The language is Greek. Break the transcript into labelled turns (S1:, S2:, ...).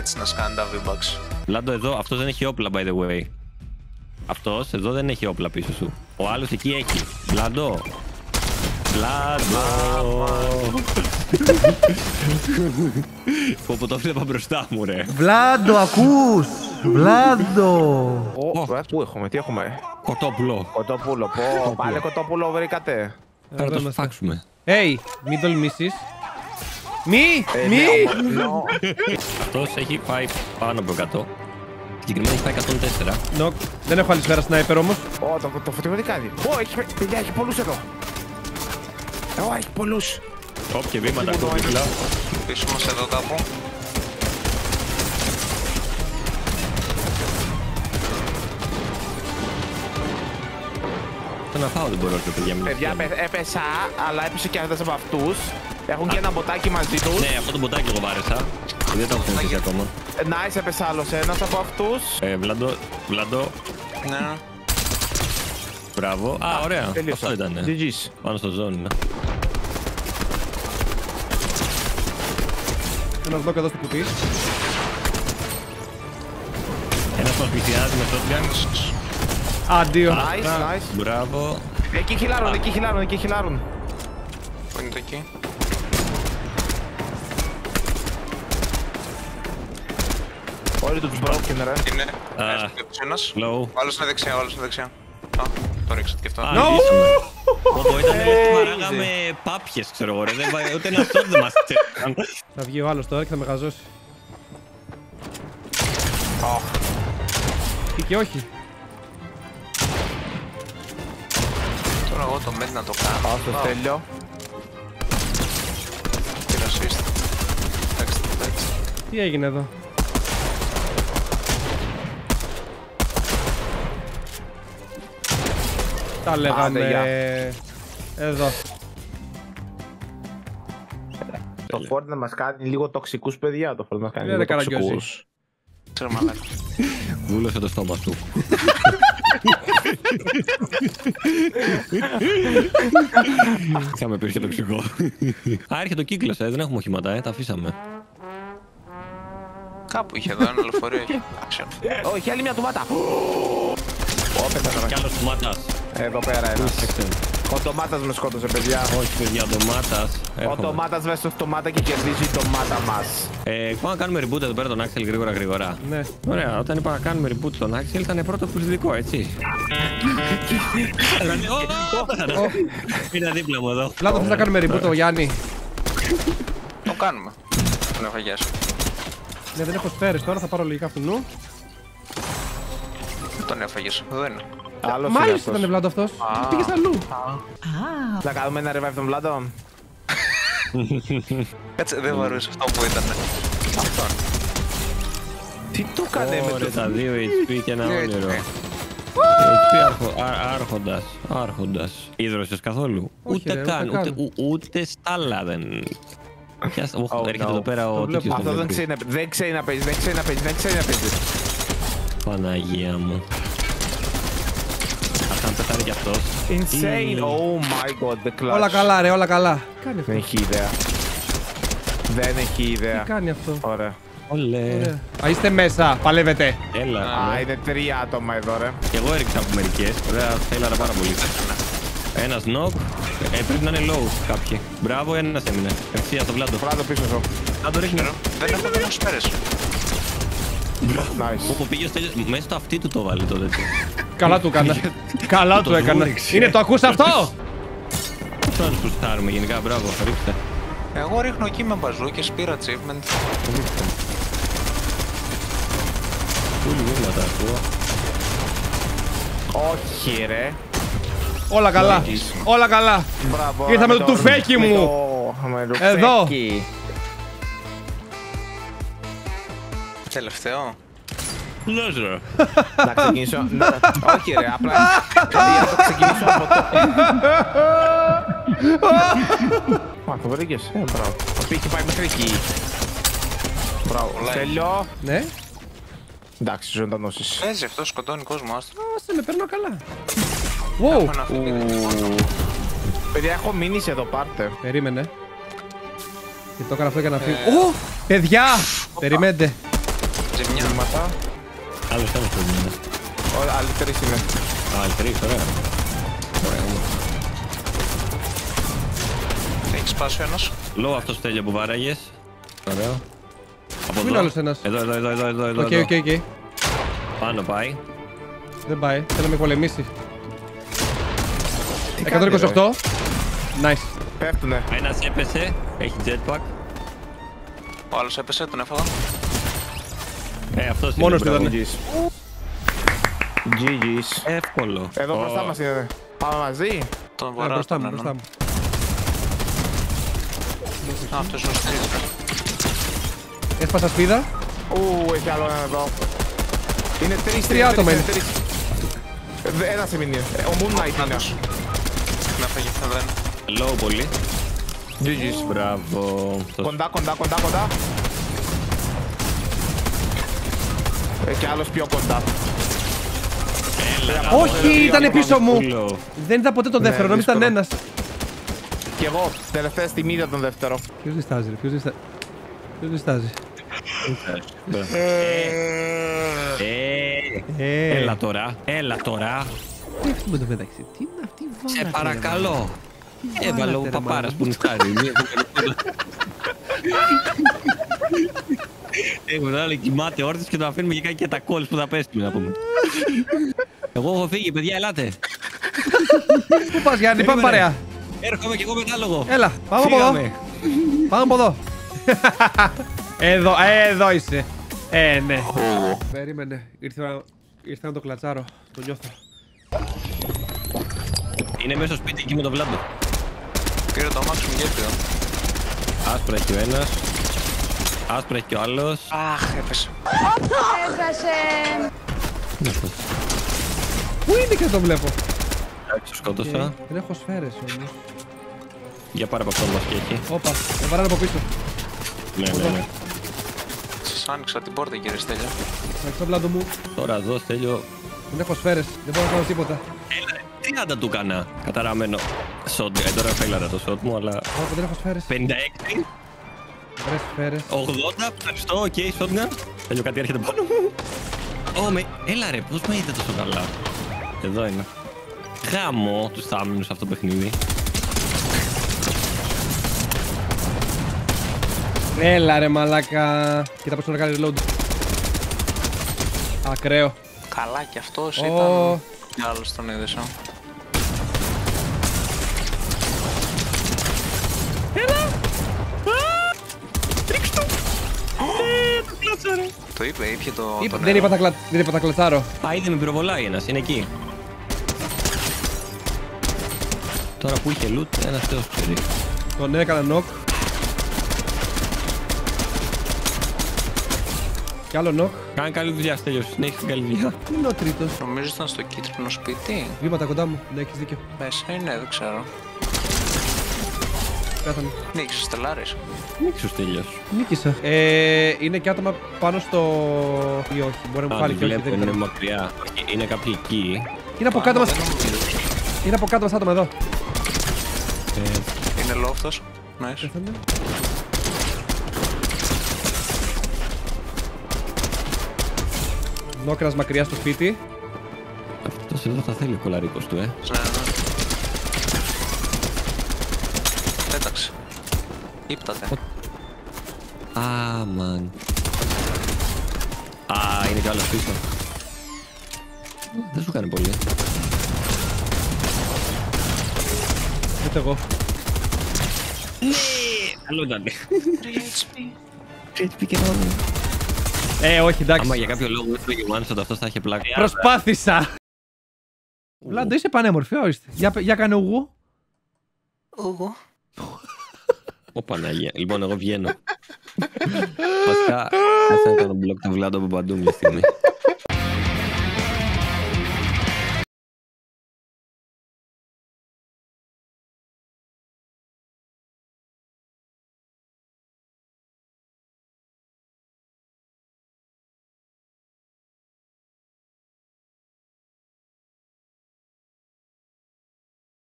S1: έτσι να σκάνε τα V-Bucks.
S2: Λάντο εδώ, αυτός δεν έχει όπλα by the way. Αυτός εδώ δεν έχει όπλα πίσω σου. Ο άλλος εκεί έχει. Λάντο. Βλάντο. Που το βλέπα μπροστά μου ρε.
S3: Βλάντο, ακούς! Βλάντο!
S4: Πού έχουμε, τι έχουμε?
S2: Κοτόπουλο.
S4: Κοτόπουλο, πάλι κοτόπουλο βρήκατε.
S2: Τώρα το φάξουμε.
S3: Hey, μην τολμήσεις. Μη!
S2: Αυτός έχει πάει πάνω από 100. Συγκεκριμένα έχει πάει 104.
S3: Νοκ, δεν έχω άλλη σφαίρα σνάιπερ όμως.
S4: Το φωτιό τι κάνει? Παιδιά, έχει πολλούς εδώ. Έχει πολλούς.
S2: Όποια βήματα ακούω δίπλα.
S1: Πίσω μας εδώ κάπου.
S2: Το να φάω δεν μπορώ να παιδιά μου.
S4: Παιδιά, έπεσα, αλλά έπεσε και ένας από αυτούς. Έχουν και ένα μποτάκι μαζί τους.
S2: Ναι, αυτό το μποτάκι εγώ βάρεσα. Δεν το έχω συνηθίσει ακόμα.
S4: Nice, έπεσε άλλος ένας από αυτούς.
S2: Βλαντό.
S1: Ναι.
S2: Μπράβο. Α, ωραία.
S4: Τελείωσα.
S2: Αυτό ήταν.
S4: GG's.
S2: Πάνω στο ζώνη.
S3: Ένας δόκ εδώ στο κουτί.
S2: Ένας μας πλησιάζει με shotgun.
S3: Αντίο.
S4: Nice.
S2: Μπράβο.
S4: Εκεί χιλάρουν.
S1: Πού είναι το εκεί?
S4: Όλοι τους broken ρε.
S1: Είναι.
S2: Α,
S1: Ένας.
S2: low.
S1: Ο άλλος είναι δεξιά, Α, το ρίξατε και αυτό.
S2: No! Όπο ήταν παράγαμε πάπιες, ξέρω εγώ ρε. Ούτε ένα shot δεν μας τσέκαν.
S3: Θα βγει ο άλλος τώρα και θα με γαζώσει. Ή και όχι.
S1: Τώρα εγώ το μένει να το κάνω.
S4: Πάω στο Στέλιο.
S1: Πήρα assist. Εντάξει.
S3: Τι έγινε εδώ? Τα λέγαμε. Εδώ.
S4: Το Ford να μας κάνει λίγο τοξικούς παιδιά. Το Ford μας κάνει
S3: Δεν
S4: λίγο
S3: καραγκιόζη.
S4: τοξικούς.
S1: Ξέρω μαλάκα.
S2: Βούλωσε το στόμα του. Είχαμε πει και τοξικό. Α, έρχεται ο κύκλος, δεν έχουμε οχήματα, τα αφήσαμε.
S1: Κάπου είχε εδώ ένα λεωφορείο.
S4: Όχι, άλλη μια τουμάτα.
S2: Κι άλλος τομάτας.
S4: Εδώ πέρα ένας. Ο Τομάτας με σκότωσε, παιδιά.
S2: Όχι παιδιά, τομάτας.
S4: Ο Τομάτας βάζει στο τομάτα και κερδίζει η τομάτα μας.
S2: Πάμε να κάνουμε reboot εδώ πέρα τον Axel γρήγορα.
S3: Ναι.
S2: Ωραία, όταν είπα να κάνουμε reboot τον Axel ήταν πρώτο προσδικό, έτσι. Είναι δίπλα μου εδώ.
S3: Λάδο, θες να κάνουμε reboot ο Γιάννη?
S1: Το κάνουμε. Τον έφαγες.
S3: Ναι, δεν έχω σφαίρες τώρα, θα πάρω λογικά αυτού νου.
S1: Τον έφαγες. Εδώ είναι.
S4: Άλλος
S3: Μάλιστα ήταν Βλάντο αυτός. Πήγες αλλού.
S4: Θα κάνουμε ένα revive τον Βλάντο.
S1: Κάτσε, δεν βαρούσε αυτό που ήταν. Αυτόν.
S4: Τι του έκανε με το...
S2: Τα 2 HP και ένα όνειρο. HP άρχοντας. Ίδρωσες καθόλου? Ούτε καν, ούτε στάλα δεν... Έρχεται εδώ πέρα ο τέτοιος.
S4: Αυτό δεν ξέρει να παίζει.
S2: Παναγία μου. Αν πεθάνει κι αυτός.
S4: Insane, oh my god, the clutch.
S3: Όλα καλά ρε, όλα καλά.
S4: Δεν έχει ιδέα.
S3: Τι κάνει αυτό?
S4: Ωραία.
S2: Olé.
S3: Α, είστε μέσα, παλεύετε.
S2: Έλα.
S4: Είναι 3 άτομα εδώ ρε.
S2: Κι εγώ έριξα από μερικές. Βέβαια θέλαρα πάρα πολύ. Ένας knock. Πρέπει να είναι low κάποιοι. Μπράβο, ένας έμεινε. Ευθεία στο Βλάντο.
S4: Βλάντο πίσω σου.
S2: Βλάντο ρίχνει.
S1: Δεν έχω σπέρες.
S4: Nice.
S2: Όπου πήγε μέσα στο αυτί του το βάλει το τέτοιο.
S3: Καλά του έκανα. Καλά του έκανα. Είναι το ακούς αυτό?
S2: Αυτό να τους πουστάρουμε γενικά, μπράβο, ρίξτε.
S1: Εγώ ρίχνω εκεί με μπαζούκες, πήρα achievement.
S2: Πούλοι βήματα ακούω.
S4: Όχι ρε.
S3: Όλα καλά. Όλα καλά.
S4: Μπράβο.
S3: Ήρθα με το τουφέκι μου. Εδώ.
S1: Τελευταίο.
S2: Λες ρε.
S4: Να ξεκινήσω. Όχι ρε, απλά να το ξεκινήσω από το. Το βρήκες. Μπράβο. Αυτό είχε πάει μέχρι εκεί. Μπράβο. Στέλιο.
S3: Ναι.
S4: Εντάξει, ζωντανώσεις.
S1: Παίζει αυτό, σκοτώνει κόσμο, άστρο.
S3: Άσε με, παίρνω καλά. Wow.
S4: Παιδιά, έχω μείνει εδώ, πάρτε.
S3: Περίμενε. Και το έκανα αυτό για να φύγω. Παιδιά! Περιμένετε.
S1: ζημιά.
S2: Άλλος ένας πρέπει να είναι.
S4: Όλα, άλλοι 3 είναι.
S2: Άλλοι 3, ωραία. Ωραία.
S1: Έχει σπάσει ο ένας.
S2: Λόγω αυτός τέλειο που βάραγες. Ωραίο. Από
S3: Πού
S2: εδώ.
S3: είναι άλλος ένας?
S2: Εδώ.
S3: Οκ.
S2: Πάνω πάει.
S3: Δεν πάει. Θέλω να με πολεμήσει.
S4: Τι κάνετε,
S3: 128. Nice.
S4: Πέφτουνε.
S2: Ένας έπεσε. Έχει jetpack.
S1: Ο άλλος έπεσε, τον έφαγα.
S2: Αυτός
S3: Μόνος
S2: είναι.
S3: του
S2: μπράβο.
S3: ήταν.
S4: GG's.
S2: Εύκολο.
S4: Εδώ μπροστά μας είναι. Πάμε μαζί.
S1: Τον βαρά
S3: Μπροστά
S1: τον
S3: μου,
S1: έναν.
S3: μπροστά μου.
S1: Α, αυτός είναι ο στρίτς.
S3: Έσπασα σπίδα.
S4: Έχει άλλο ένα εδώ. Είναι 3
S3: άτομα είναι.
S4: Ένας έμεινε. Ο Moon Knight είναι.
S1: Με έφαγε, δεν.
S2: Low πολύ.
S4: GG's.
S2: Μπράβο.
S4: Κοντά. Και άλλος πιο κοντά.
S3: Όχι, ήταν πίσω μου.
S2: Low.
S3: Δεν είδα ποτέ τον
S4: Ναι,
S3: δεύτερο, νόμιζα ήταν
S4: δύσκολο.
S3: ένας.
S4: Κι εγώ, τελευταία στιγμή είδα τον δεύτερο.
S3: Ποιος διστάζει, ρε, ποιος διστάζει.
S2: Έλα τώρα.
S3: Τι έχουμε εδώ μεταξύ, τι είναι αυτή η βάρα.
S2: Σε παρακαλώ. Έβαλε ο παπάρας που νυχτάρει. Έχουμε άλλο κοιμάται όρθιος και τον αφήνουμε και κάνει και τα calls που θα πέσουμε να πούμε. Εγώ έχω φύγει, παιδιά, ελάτε.
S3: Πού πας Γιάννη, πάμε παρέα.
S2: Έρχομαι κι εγώ μετάλογο.
S3: Έλα, πάμε από εδώ. Πάμε από εδώ. Εδώ είσαι. Ναι. Περίμενε, ήρθε να το κλατσάρω, το νιώθω.
S2: Είναι μέσα στο σπίτι εκεί με τον Βλάντο.
S1: Πήρε το αμάξι μου και έφυγα.
S2: Άσπρα έχει ο ένας. Άσπρα έχει και ο άλλος.
S1: Αχ, έπεσε.
S3: Πού είναι και δεν το βλέπω.
S2: Εντάξει, το σκότωσα.
S3: Δεν έχω σφαίρες όμως.
S2: Για πάρε από αυτόν μας και έχει.
S3: Όπα, με βαράνε από πίσω.
S2: Ναι.
S1: Σας άνοιξα την πόρτα, κύριε Στέλιο.
S3: Εντάξει το πλάτο μου,
S2: Τώρα εδώ στέλιο.
S3: δεν έχω σφαίρες, δεν μπορώ να κάνω τίποτα.
S2: Έλα, 30 του κάνα. Καταραμένο. Τώρα φέγλαρα το shot μου, αλλά.
S3: Όχι, δεν έχω σφαίρες.
S2: 56,
S3: Βρες σφαίρες.
S2: 80, ευχαριστώ, οκ, shotgun. Τέλειο, κάτι έρχεται πάνω μου. Έλα ρε, πώς με είδε τόσο καλά. Εδώ είναι. Γάμο τους θάμνους αυτό το παιχνίδι.
S3: Έλα ρε μαλάκα. Κοίτα πώς να κάνει reload. Ακραίο.
S1: Καλά κι αυτός
S3: Ω.
S1: ήταν. Κι άλλος τον είδες, Το είπε, ήπια το
S3: Δεν είπα τα κλατσάρω.
S2: Α, είδε με πυροβολάει ένας, είναι εκεί. Τώρα που είχε loot, ένας θεός ξέρει.
S3: Τον έκανα knock. Κι άλλο knock.
S2: Κάνει καλή δουλειά, Στέλιος, συνέχισε την καλή δουλειά.
S3: Πού είναι ο τρίτος.
S1: Νομίζω ήταν στο κίτρινο σπίτι.
S3: Βήματα κοντά μου. Ναι, έχεις δίκιο.
S1: Μέσα είναι, δεν ξέρω.
S3: Πέθανε.
S1: Νίκησες τελάρες.
S2: Νίξου Στέλιος.
S3: Νίκησα. Είναι και άτομα πάνω στο. Ή όχι, μπορεί να μου πάλι και όχι.
S2: Βλέπω,
S3: Δεν
S2: είναι
S3: είναι.
S2: μακριά. Είναι κάποιοι εκεί.
S3: Είναι από κάτω μας.
S1: Δεν νομίζω.
S3: Είναι από κάτω μας άτομα εδώ.
S1: Είναι λόφτος. Nice.
S3: Πέθανε. Νόκρας μακριά στο σπίτι.
S2: Αυτός εδώ θα θέλει ο κολαρίκος του,
S1: Ναι. Πέταξε. Ήπτατε.
S2: Μαν. Είναι κι άλλος πίσω. Δεν σου κάνει πολύ.
S3: Ούτε εγώ.
S2: Καλό ήταν.
S1: 3 HP.
S2: HP και μόνο.
S3: Όχι, εντάξει.
S2: Άμα για κάποιο λόγο έφυγε one shot, αυτός θα είχε πλάκα.
S3: Προσπάθησα. Βλάντο, είσαι πανέμορφη, ορίστε. Για κάνε ουγού.
S1: Εγώ.
S2: Ω Παναγία. Λοιπόν, εγώ βγαίνω. Βασικά, θα κάνω μπλοκ το Βλάντο από παντού μια στιγμή.